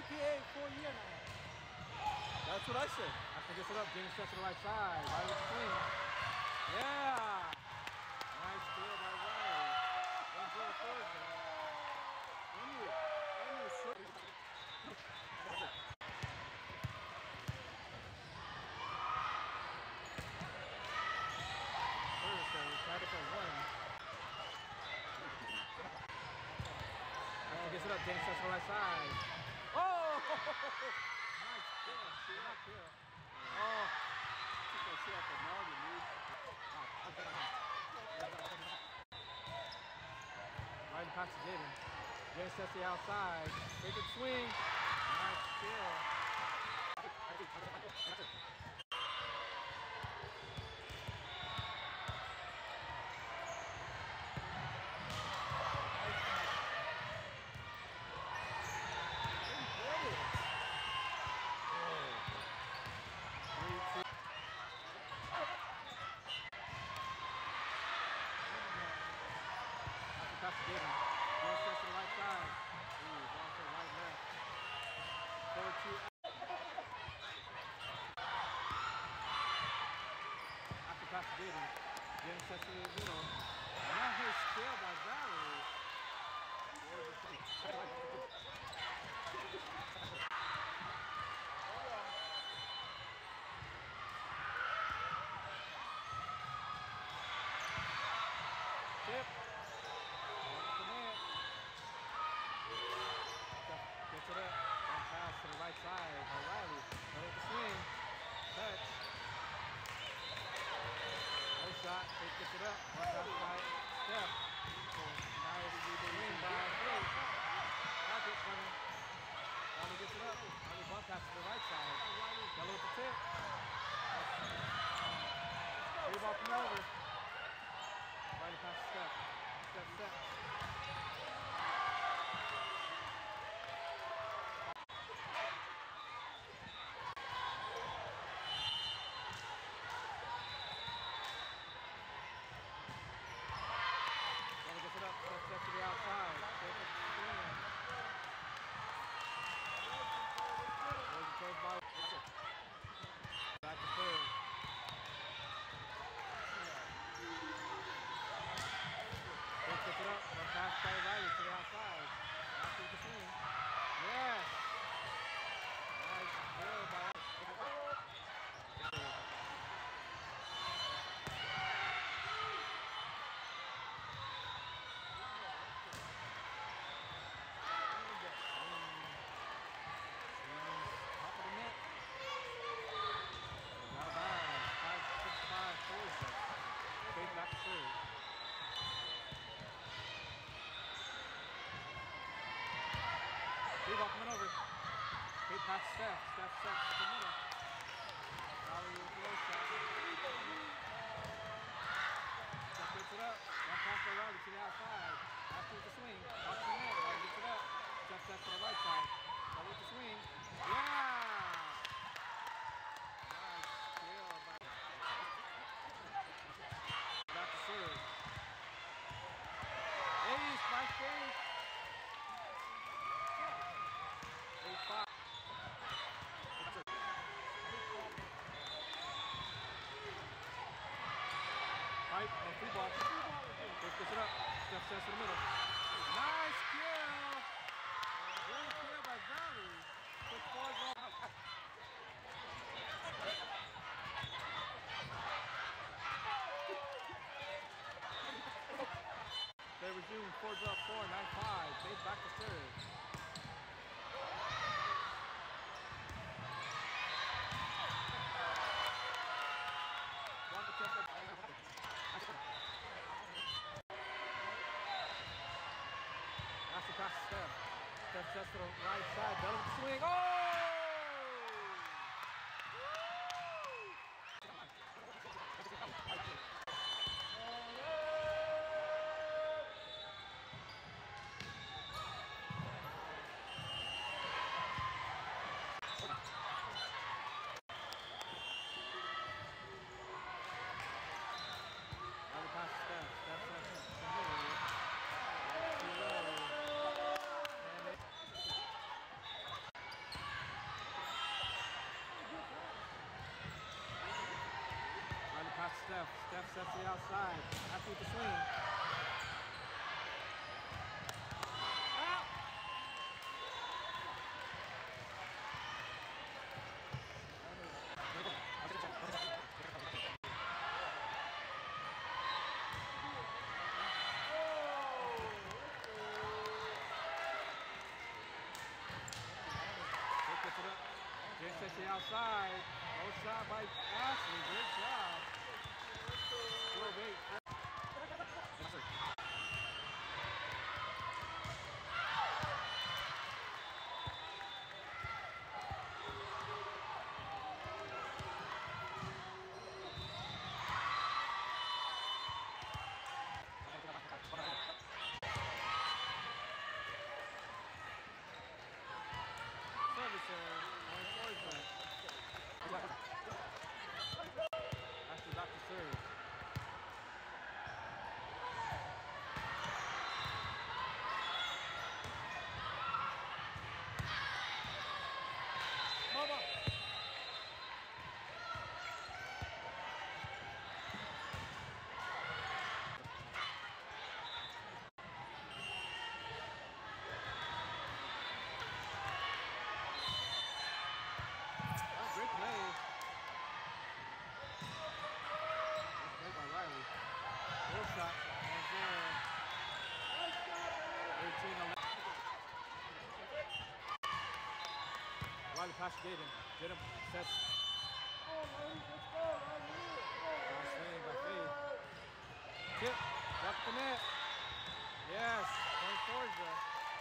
PA for a year now. That's what I said. After gets it up, James steps to the right side. Riley with the swing. Yeah! Nice clear by Riley. One for the first. Tied up at 1. After gets it up, James steps to the right side. Oh! Nice kill. Not kill. Oh! Took that shit off the mountain, dude. Right in past Jaden. James steps to the outside. Take the swing. Nice kill. Pass to Jaden. James steps to the right side. Ooh, ball to the right left. 4-2. After pass to Jaden. James steps to the middle. Nice kill by Valerie. Tip. Gets it up. And pass to the right side. O'Reilly. With the swing. Touch. No shot. He gets it up. One out by Steph. Nice win by 3. Pocket running. O'Reilly gets it up. O'Reilly bump pass to the right side. Yellow with the tip. 3 ball from over. O'Reilly pass to Steph. Step. Step to the outside. Take it to the swing. There's a third ball. Back to third. Picks it up. One pass by Riley to the outside. After the swing. Yes. Nice kill by back to third. Three-ball coming over. Big pass to Steph. Steph steps to the middle. Riley with the low shot. Steph gets it up. One pass by Riley to the outside. After with the swing. Off the net. Riley gets it up. Steph steps to the right side. Riley with the swing. Yeah! Ace, nice game. 8-5. Pipe on 3-ball. Dave gets it up. Steph steps to the middle. Nice kill. Great kill by Valerie. Quick 4-ball. They resume 4's up 4, 9-5. Dave back to third. One to tempo. That's the pass to Steph. Steph sets to the right side. Down with the swing. Oh! Steph. Steph sets the outside. Ashley with the swing. Out! They gets it up. Jen sets the outside. No shot by Ashley. Good job. 12-8. Servicer. Ashley back to serve. Mama. Oh, great play. Good play by Riley. Full shot. And there. 13-11. Riley pass to Jaden. Jaden sets. Nice swing by Faith. Tip. Drop the net. Yes. Point Forza.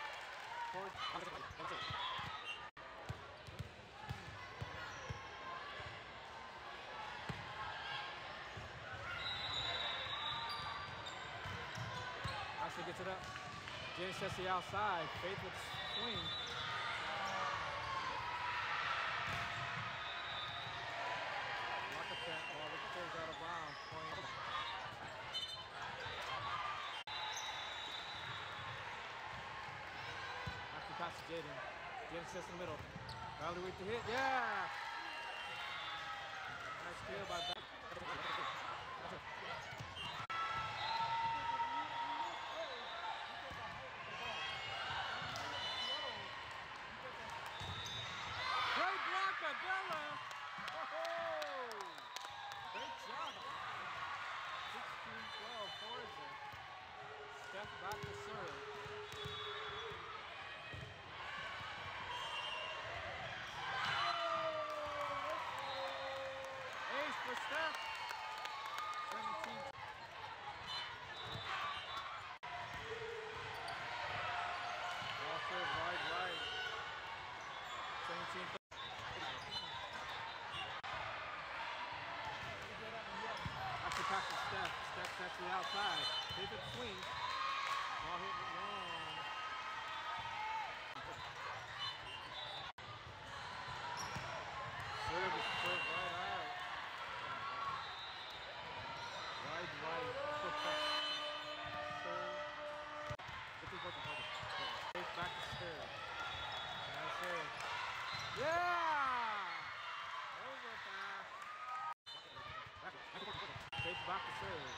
Ashley gets it up. Jaden sets the outside. Faith with swing. Lock attack ball. It goes out of bounds. Point. After pass to Jaden. Jaden sets in the middle. Riley with the hit. Yeah! Nice steal by back. Great block by Bella. Oh, great job. 16-12 Forza. Steph back to serve. Ace for Steph. 17. Ball serve right. 17. After pass to Steph. Steph sets the outside. Take it swing. Ball hit long. Serve is put right out. Right. Serve. Take back to serve. Nice serve. Yeah! Overpass. Takes back to serve.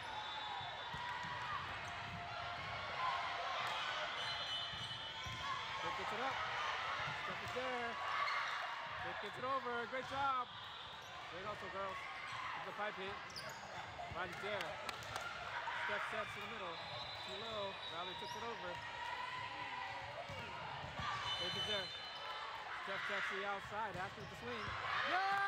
Pick gets it up. Steph is there. Pick gets it over. Great job. Great hustle, girls. Keep the pipe hit. Riley's there. Steph sets in the middle. Too low. Riley took it over. Pick is there. Steph checks the outside after the swing. Yeah!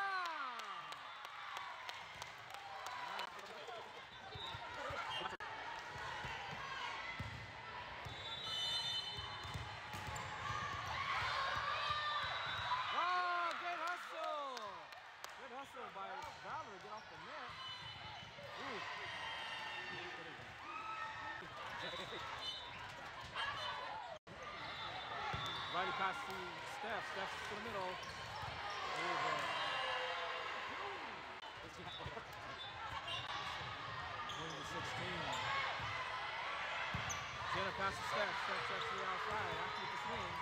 Oh, great hustle! Good hustle by Valerie. Get off the net. Ooh. Riley pass to Steph. Steph's to the middle. Over. 16. Jenna pass to Steph. Steph checks to the outside. After the swing.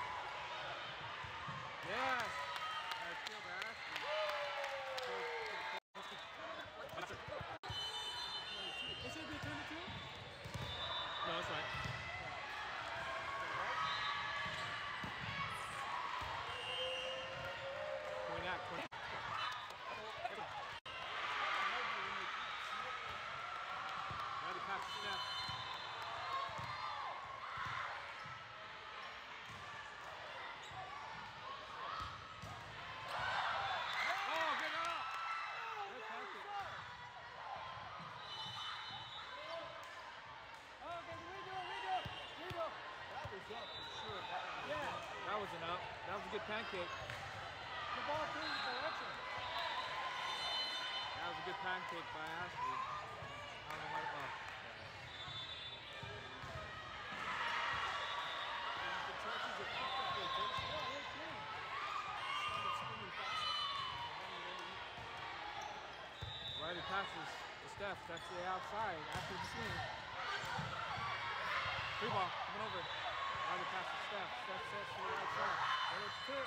Yes. Nice steal by Ashley. wasn't up. That was a good pancake. The ball changed direction. That was a good pancake by Ashley. I don't know why. Oh. The Turkeys have picked up their pace. Yeah, they can. Started spinning faster. Riley passes to Steph. Steph's to the outside after the swing. Free ball coming over. Riley passes to Steph. Steph sets to the right side. And it's tip.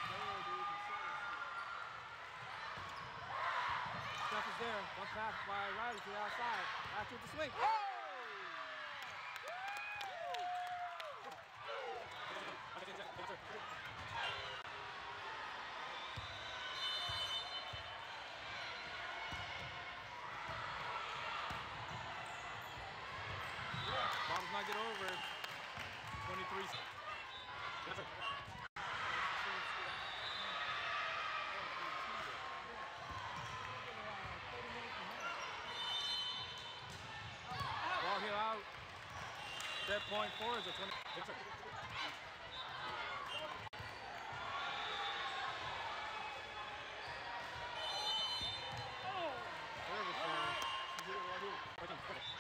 Steph is there. One pass by Riley to the outside. After the swing. Oh! Ball does not get over. 23. Ball here out. Set point four is a 20. Service there.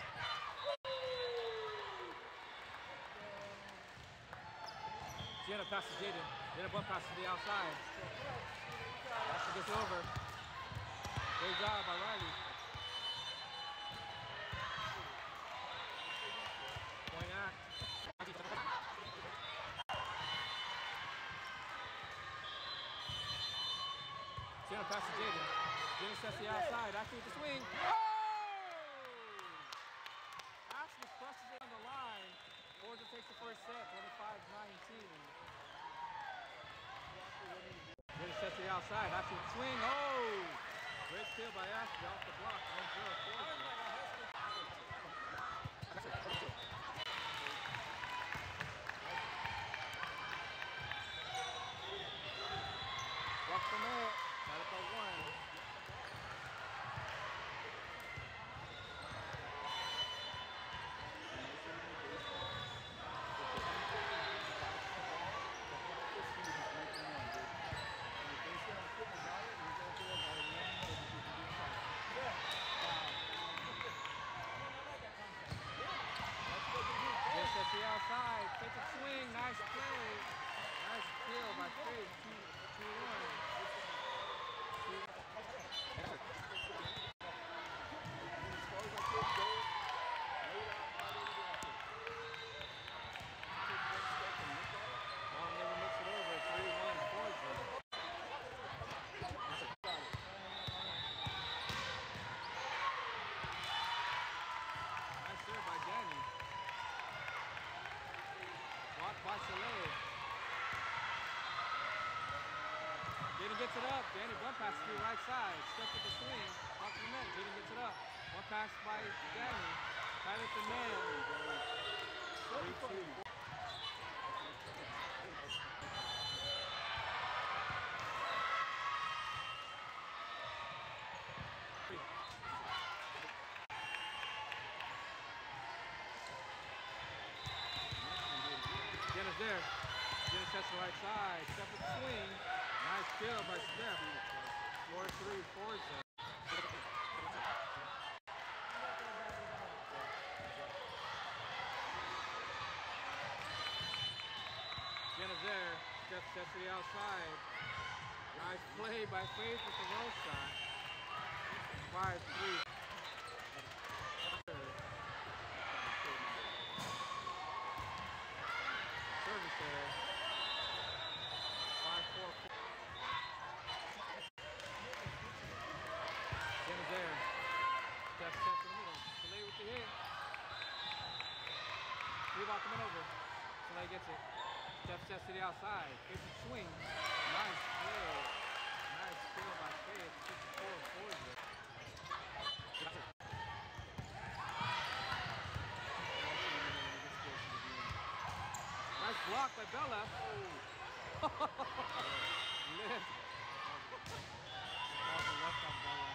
Gianna passes Jaden. Then a bump pass to the outside. Ashley gets over. Great job by Riley. Point act. Gianna passes Jaden. Jaden sets the outside. Ashley with the swing. Oh! Ashley crushes it on the line. Georgia takes the first set, 25-19. Jaden sets to the outside. Ashley with the swing. Oh! Great steal by Ashley off the block. 1-0 Walk from it. Got it by one. Just at the outside, take a swing, nice play. Nice kill by Faith, 2-1. Long never makes it over, 3-1 Georgia. Nice serve by Danny. Blocked by Soleil. Jaden gets it up. Danny bump pass to the right side. Step with the swing. Off the net. Jaden gets it up. One pass by Danny. Tied at the net. 3-2. Jenna's there. Jenna sets the right side. Step with the swing. Nice kill by Steph. 4-3 Forza. Jenna's there. Steph sets to the outside. Nice play by Faith with the roll shot. 5-3. Service there. 5-4. Jenna's there. Steph sets in the middle. Soleil with the hit. Rebound coming over. Soleil gets it. Steph sets to the outside. Faith the swing. Nice play. Nice kill by Faith. 6-4 Forza. Nice block by Bella. Lift. That was a left on Bella.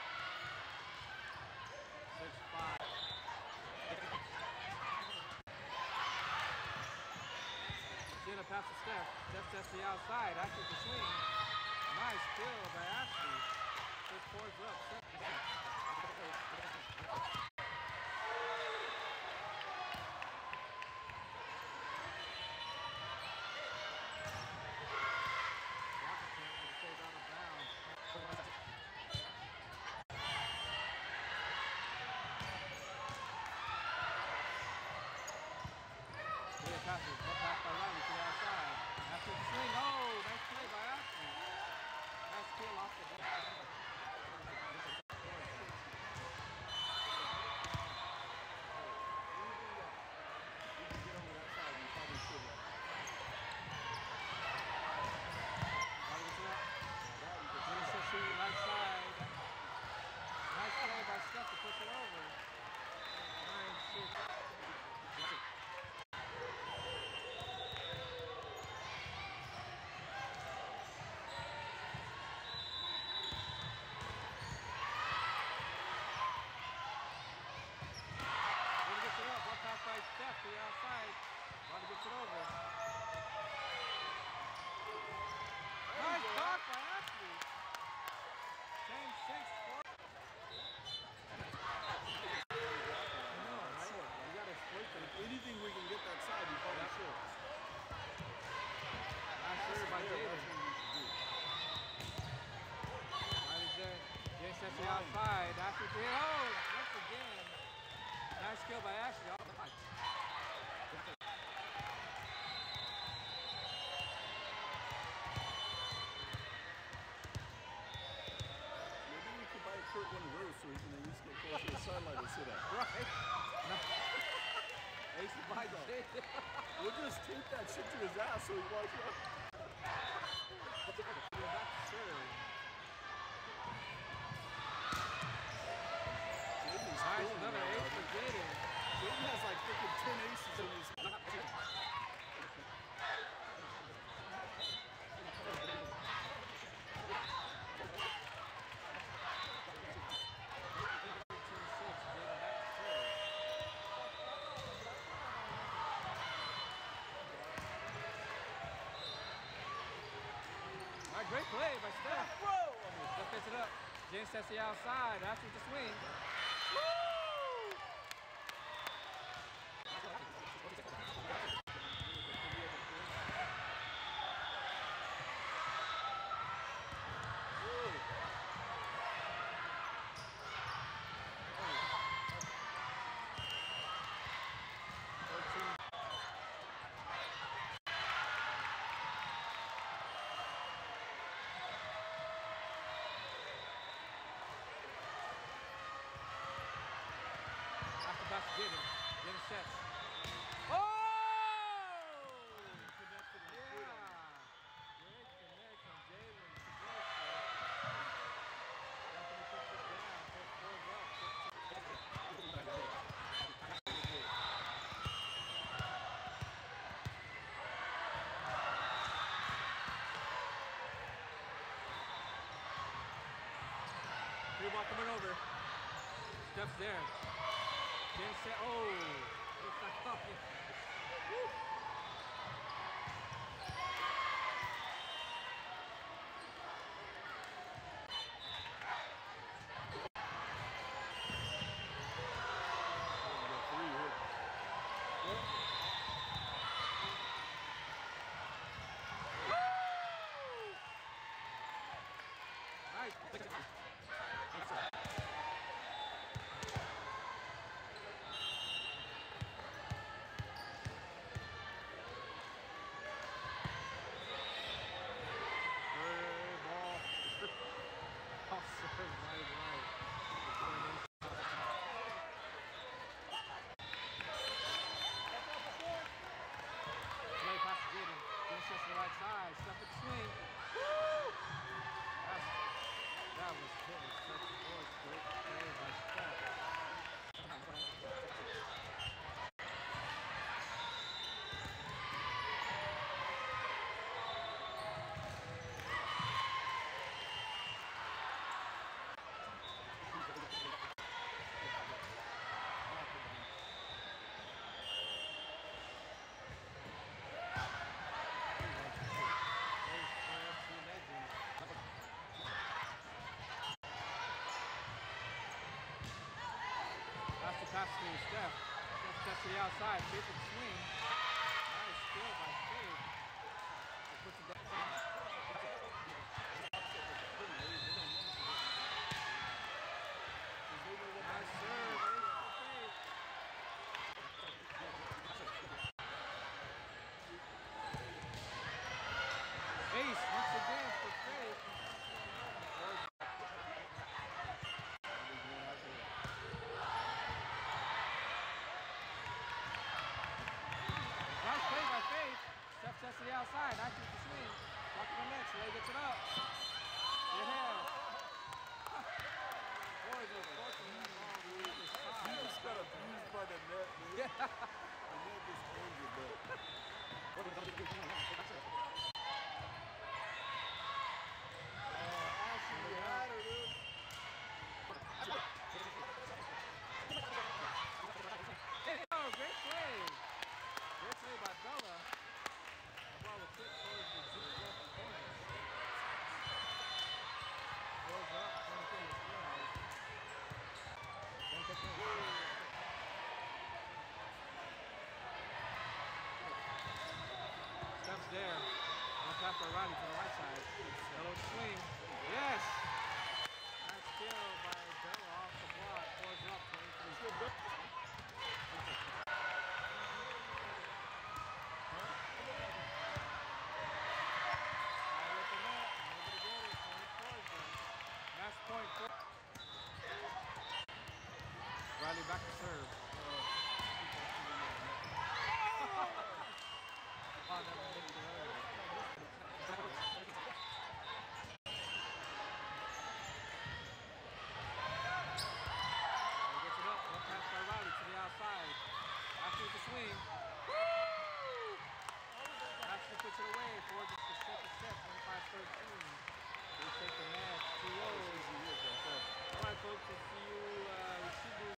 6-5. Jenna pass to Steph. Steph sets the outside. Ashley to swing. Nice kill by Ashley. First four's up. Washington stays out of bounds. Good passes. One pass by Riley to the outside. Ashley to swing. Oh, nice play by Ashley. Nice kill off the ball. Right side. Nice play by Steph to push it over. 9-6. Gets it up. One pass by Steph to the outside. Ronnie gets it over. Nice block by Ashley. 10-6. You gotta exploit them. Anything we can get that side, you probably should. Nice serve by David. Riley's there. James sets the outside. Ashley to hit. Oh, once again. Nice kill by Ashley. Maybe we could buy Kurt one of those so he can at least get close to the sideline and sit at. Right. Ace by Jay. We'll just tape that shit to his ass so he walks up. Nice, another ace for Jaden. Jaden has like freaking 10 aces in his. All right, great play by Steph. Steph picks it up. James sets the outside. After the swing. Woo! That's Jaden. Jaden sets. Oh! Connected Yeah. Great connect from Jaden. Anthony puts it down. First four's up. Three ball coming over. Steph's there. James said, oh, it's not up. Woo. Nice. pass to Steph. Steph steps to the outside. Faith with the swing. Nice steal by Faith. He puts it down. Nice serve. Ace for Faith. Ace once again for Faith. Nice play by Faith. Steph steps to the outside. Nice with the swing. Walk to the net. Slay gets it up. Yeah. Boys are forcing that ball to the other side. He just got abused by the net, dude. Yeah. The net just owns your butt. Ashley, you had her, dude. Oh, great play. Great play by Bella. The ball was kicked towards the deep left corner. Goes up, 23 to 12. Steps there. One pass by Riley to the right side. Bello swing. Yes! Nice steal by Bello off the block. Pours up 23. Match point. Riley back to serve.